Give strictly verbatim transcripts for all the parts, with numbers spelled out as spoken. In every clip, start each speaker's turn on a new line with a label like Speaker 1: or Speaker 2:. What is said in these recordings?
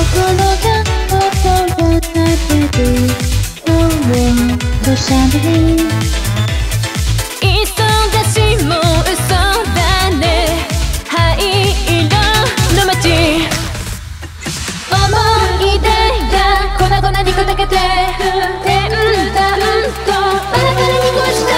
Speaker 1: 心が音を立てるそうとしゃべり
Speaker 2: 忙しも嘘だね灰色の街思い出が粉々に砕けててんだんとバラバラに壊した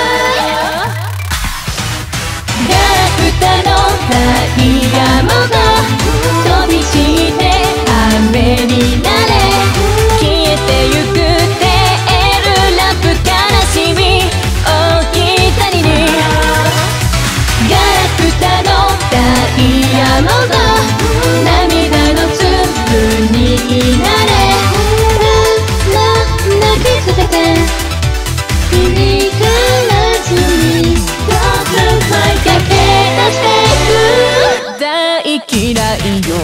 Speaker 2: ガラクタのダイヤモンド飛び散って雨になれ消えてゆくテールランプ悲しみ大きい谷にガラクタのダイヤモンド涙の粒になれ泣きつけて振り返らずに駆け出していく大嫌いよ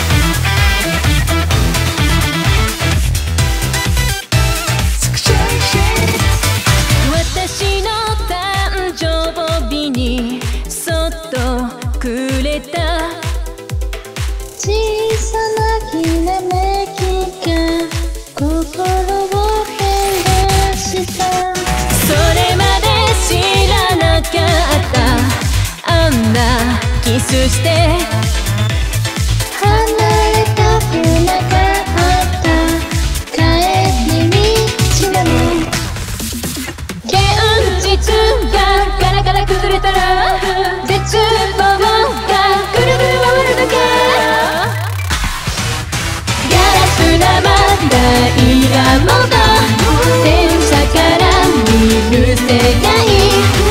Speaker 2: 私の誕生日にそっとくれた
Speaker 1: 小さなきらめきが心を照らした
Speaker 2: それまで知らなかったあんなキスして
Speaker 1: 離れたくなかった帰り道なの
Speaker 2: 現実がガラガラ崩れたら絶望がぐるぐる回るだけガラス玉ダイヤモンド電車から見る世界